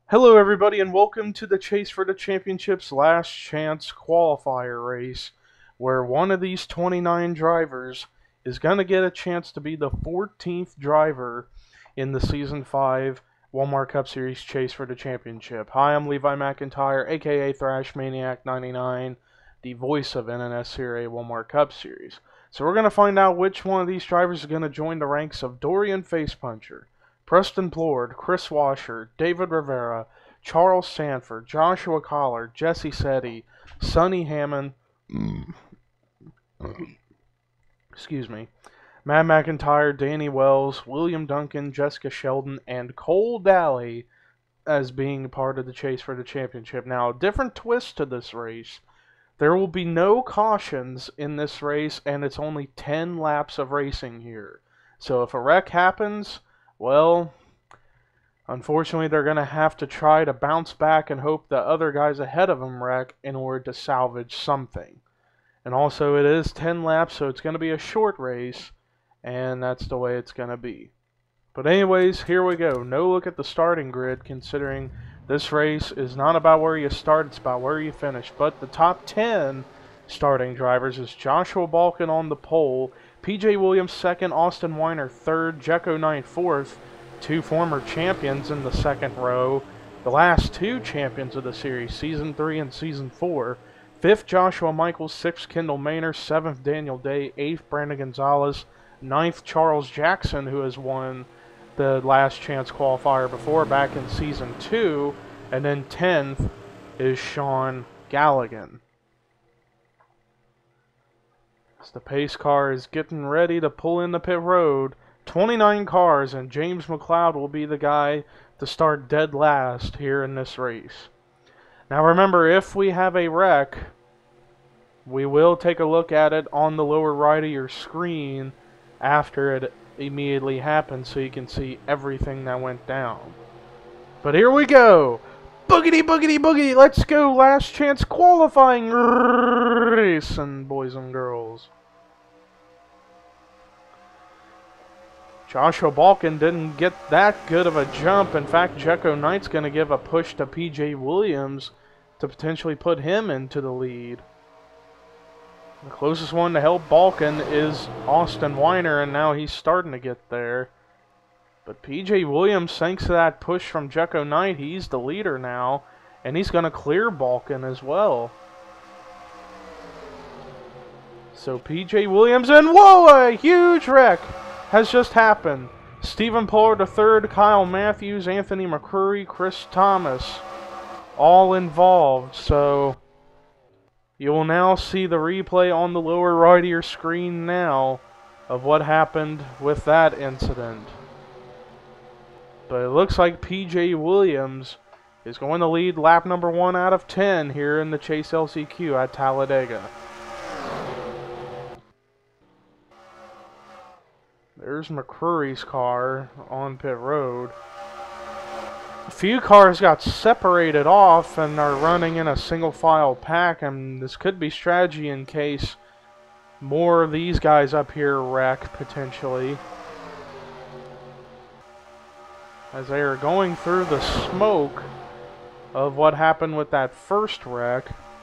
Hello, everybody, and welcome to the Chase for the Championship's Last Chance qualifier race, where one of these 29 drivers is going to get a chance to be the 14th driver in the Season 5 Walmart Cup Series Chase for the Championship. Hi, I'm Levi McIntyre, aka Thrash Maniac 99, the voice of NNS Serie Walmart Cup Series. So we're going to find out which one of these drivers is going to join the ranks of Dorian Facepuncher, Preston Plord, Chris Washer, David Rivera, Charles Sanford, Joshua Collar, Jesse Setti, Sonny Hammond, excuse me, Matt McIntyre, Danny Wells, William Duncan, Jessica Sheldon, and Cole Daly as being part of the Chase for the Championship. Now, a different twist to this race. There will be no cautions in this race, and it's only 10 laps of racing here. So if a wreck happens, well, unfortunately, they're going to have to try to bounce back and hope that other guys ahead of them wreck in order to salvage something. And also, it is 10 laps, so it's going to be a short race, and that's the way it's going to be. But anyways, here we go. No look at the starting grid, considering this race is not about where you start, it's about where you finish. But the top 10 starting drivers is Joshua Balkin on the pole, P.J. Williams second, Austin Weiner third, Jekko Knight fourth, two former champions in the second row, the last two champions of the series, Season 3 and Season 4, fifth Joshua Michaels, sixth Kendall Maynor, seventh Daniel Day, eighth Brandon Gonzalez, ninth Charles Jackson, who has won the last chance qualifier before back in Season 2, and then 10th is Sean Galligan. As the pace car is getting ready to pull in the pit road, 29 cars, and James McLeod will be the guy to start dead last here in this race. Now remember, if we have a wreck, we will take a look at it on the lower right of your screen after it immediately happens so you can see everything that went down. But here we go! Boogity, boogity, boogity! Let's go! Last chance qualifying racing, boys and girls. Joshua Balkin didn't get that good of a jump. In fact, Jekko Knight's going to give a push to P.J. Williams to potentially put him into the lead. The closest one to help Balkin is Austin Weiner, and now he's starting to get there. But P.J. Williams, thanks to that push from Jekko Knight, he's the leader now, and he's going to clear Balkin as well. So P.J. Williams, and whoa, a huge wreck has just happened. Stephen Pollard III, Kyle Matthews, Anthony McCurry, Chris Thomas, all involved. So you will now see the replay on the lower right of your screen now of what happened with that incident. But it looks like P.J. Williams is going to lead lap number 1 out of 10 here in the Chase LCQ at Talladega. There's McCurry's car on pit road. A few cars got separated off and are running in a single file pack, and this could be strategy in case more of these guys up here wreck potentially, as they are going through the smoke of what happened with that first wreck.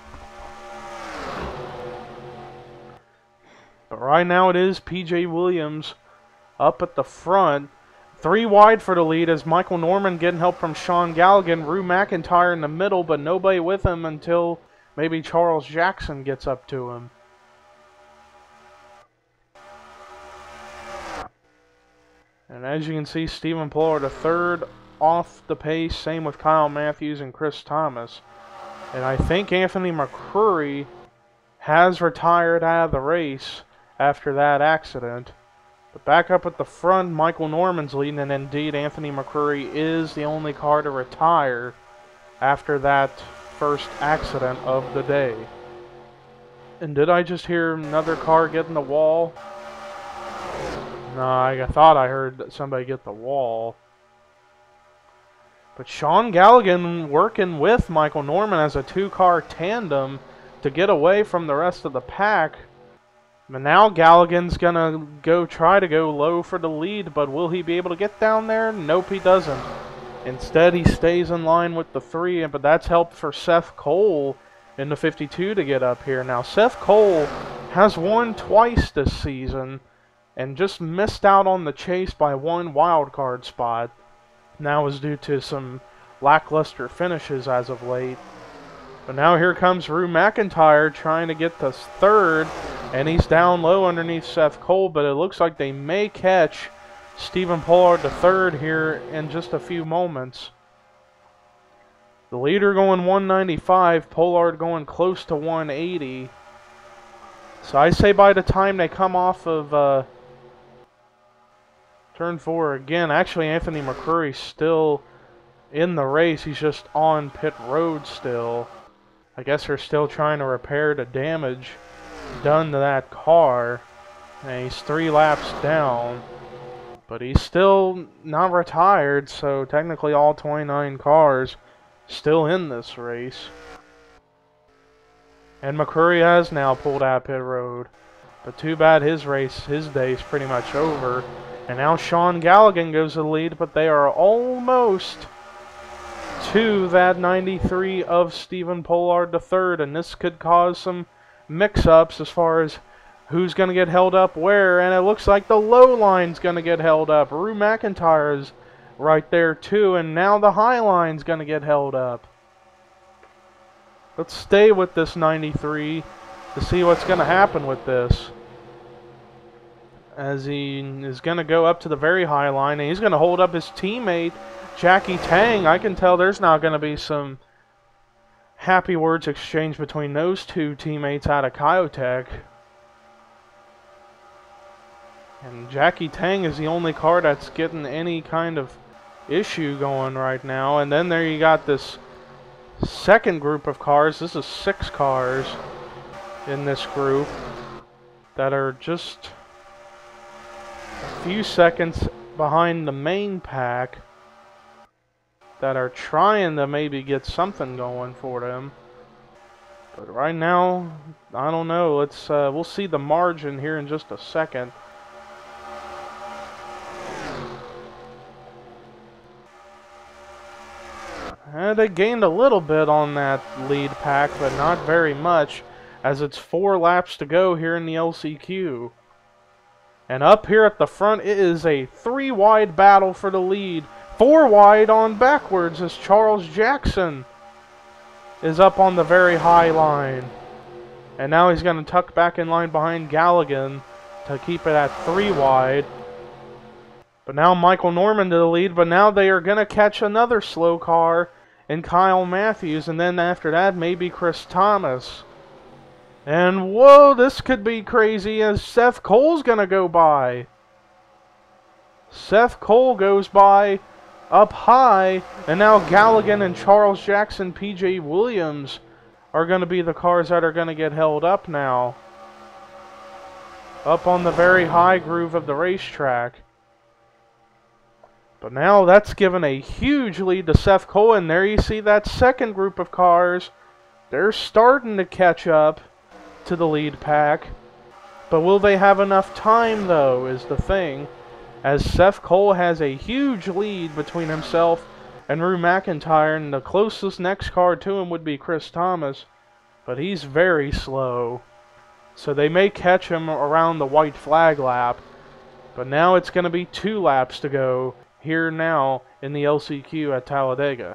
But right now it is P.J. Williams up at the front. 3 wide for the lead as Michael Norman getting help from Sean Galligan. Rue McIntyre in the middle, but nobody with him until maybe Charles Jackson gets up to him. And as you can see, Stephen Pollard III off the pace. Same with Kyle Matthews and Chris Thomas. And I think Anthony McCurry has retired out of the race after that accident. But back up at the front, Michael Norman's leading, and indeed Anthony McCurry is the only car to retire after that first accident of the day. And did I just hear another car get in the wall? No, I thought I heard somebody get the wall. But Sean Galligan working with Michael Norman as a 2-car tandem to get away from the rest of the pack. But now Galligan's gonna try to go low for the lead, but will he be able to get down there? Nope, he doesn't. Instead, he stays in line with the 3, but that's helped for Seth Cole in the 52 to get up here. Now, Seth Cole has won twice this season and just missed out on the chase by 1 wild card spot. Now is due to some lackluster finishes as of late. But now here comes Rue McIntyre trying to get to 3rd, and he's down low underneath Seth Cole, but it looks like they may catch Stephen Pollard to 3rd here in just a few moments. The leader going 195, Pollard going close to 180. So I say by the time they come off of turn 4 again, actually Anthony McCurry's still in the race. He's just on pit road still. I guess they're still trying to repair the damage done to that car. And he's 3 laps down. But he's still not retired, so technically all 29 cars still in this race. And McCurry has now pulled out pit road. But too bad his day's pretty much over. And now Sean Galligan goes to the lead, but they are almost to that 93 of Stephen Pollard III. And this could cause some mix-ups as far as who's going to get held up where, and it looks like the low line's going to get held up. Rue McIntyre is right there too, and now the high line's going to get held up. Let's stay with this 93 to see what's going to happen with this. As he is going to go up to the very high line, and he's going to hold up his teammate, Jackie Tang. I can tell there's now going to be some happy words exchanged between those two teammates out of Kyotech. And Jackie Tang is the only car that's getting any kind of issue going right now. And then there you got this second group of cars. This is 6 cars in this group that are just a few seconds behind the main pack that are trying to maybe get something going for them. But right now, I don't know. We'll see the margin here in just a second. They gained a little bit on that lead pack, but not very much, as it's 4 laps to go here in the LCQ. And up here at the front, it is a 3-wide battle for the lead. 4 wide on backwards as Charles Jackson is up on the very high line. And now he's going to tuck back in line behind Galligan to keep it at 3 wide. But now Michael Norman to the lead, but now they are going to catch another slow car in Kyle Matthews, and then after that, maybe Chris Thomas. And whoa, this could be crazy as Seth Cole's going to go by. Seth Cole goes by up high, and now Galligan and Charles Jackson, PJ Williams are going to be the cars that are going to get held up now. Up on the very high groove of the racetrack. But now that's given a huge lead to Seth Cole, and there you see that second group of cars. They're starting to catch up to the lead pack. But will they have enough time, though, is the thing. As Seth Cole has a huge lead between himself and Rue McIntyre, and the closest next car to him would be Chris Thomas. But he's very slow. So they may catch him around the white flag lap. But now it's going to be 2 laps to go here now in the LCQ at Talladega.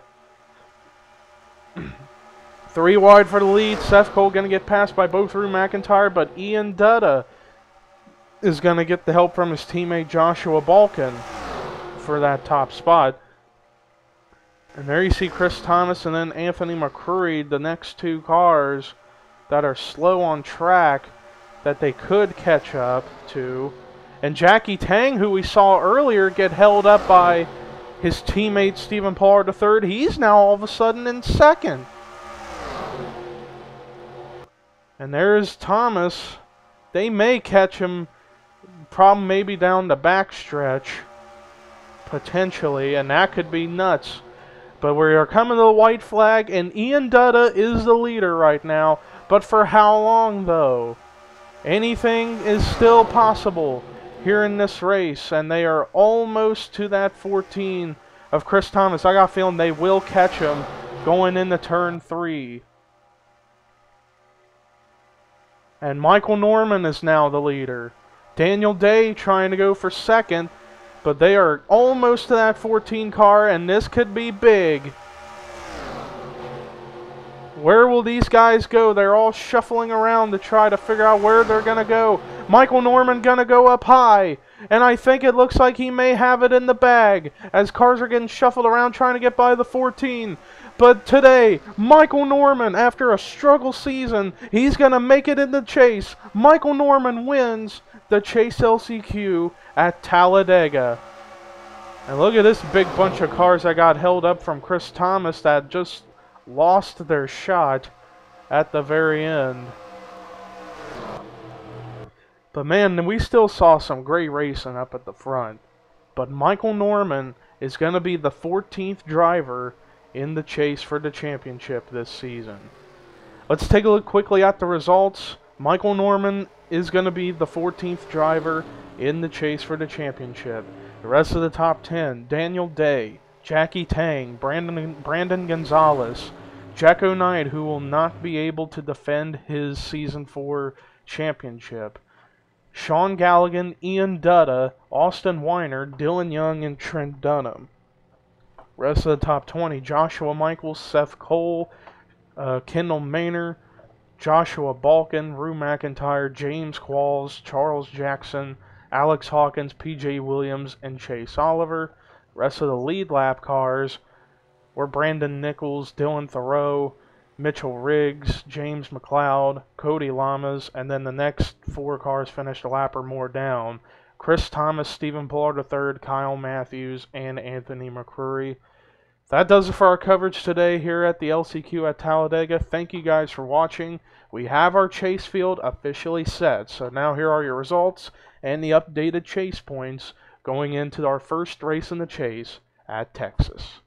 3 wide for the lead. Seth Cole going to get passed by both Rue McIntyre, but Ian Dutta is going to get the help from his teammate Joshua Balkin for that top spot. And there you see Chris Thomas and then Anthony McCurry, the next 2 cars that are slow on track that they could catch up to. And Jackie Tang, who we saw earlier get held up by his teammate Stephen Pollard III, he's now all of a sudden in second. And there's Thomas. They may catch him, problem maybe down the backstretch, potentially, and that could be nuts. But we are coming to the white flag, and Ian Dutta is the leader right now. But for how long, though? Anything is still possible here in this race, and they are almost to that 14 of Chris Thomas. I got a feeling they will catch him going into turn 3. And Michael Norman is now the leader. Daniel Day trying to go for second, but they are almost to that 14 car, and this could be big. Where will these guys go? They're all shuffling around to try to figure out where they're going to go. Michael Norman going to go up high, and I think it looks like he may have it in the bag as cars are getting shuffled around trying to get by the 14. But today, Michael Norman, after a struggle season, he's going to make it in the chase. Michael Norman wins the Chase LCQ at Talladega. And look at this big bunch of cars that got held up from Chris Thomas that just lost their shot at the very end. But man, we still saw some great racing up at the front. But Michael Norman is going to be the 14th driver in the chase for the championship this season. Let's take a look quickly at the results. Michael Norman is going to be the 14th driver in the chase for the championship. The rest of the top 10, Daniel Day, Jackie Tang, Brandon Gonzalez, Jacko Knight, who will not be able to defend his Season 4 championship, Sean Galligan, Ian Dutta, Austin Weiner, Dylan Young, and Trent Dunham. Rest of the top 20, Joshua Michaels, Seth Cole, Kendall Maynor, Joshua Balkin, Rue McIntyre, James Qualls, Charles Jackson, Alex Hawkins, PJ Williams, and Chase Oliver. Rest of the lead lap cars were Brandon Nichols, Dylan Thoreau, Mitchell Riggs, James McLeod, Cody Lamas, and then the next 4 cars finished a lap or more down. Chris Thomas, Stephen Pollard III, Kyle Matthews, and Anthony McCrory. That does it for our coverage today here at the LCQ at Talladega. Thank you guys for watching. We have our chase field officially set. So now here are your results and the updated chase points going into our first race in the chase at Texas.